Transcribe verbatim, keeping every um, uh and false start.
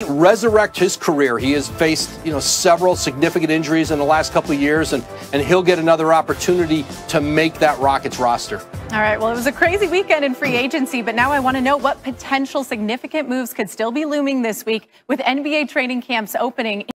resurrect his career. He has faced, you know, several significant injuries in the last couple of years, and, and he'll get another opportunity to make that Rockets roster. All right, well, it was a crazy weekend in free agency, but now I want to know what potential significant moves could still be looming this week with N B A training camps opening.